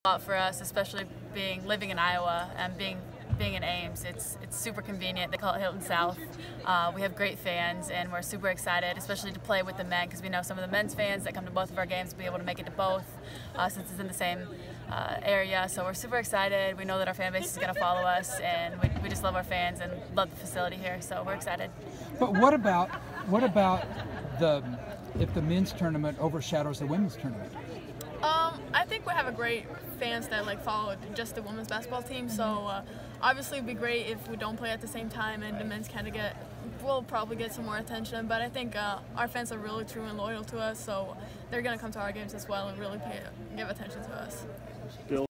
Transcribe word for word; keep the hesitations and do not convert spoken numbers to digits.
A lot for us, especially being living in Iowa and being being in Ames. It's it's super convenient. They call it Hilton South. Uh, we have great fans, and we're super excited, especially to play with the men, because we know some of the men's fans that come to both of our games will be able to make it to both, uh, since it's in the same uh, area. So we're super excited. We know that our fan base is going to follow us, and we, we just love our fans and love the facility here. So we're excited. But what about what about the if the men's tournament overshadows the women's tournament? Um, I think we have a great fans that like follow just the women's basketball team. So uh, obviously it'd be great if we don't play at the same time and the men's kind of get, we'll probably get some more attention. But I think uh, our fans are really true and loyal to us, so they're gonna come to our games as well and really pay, give attention to us.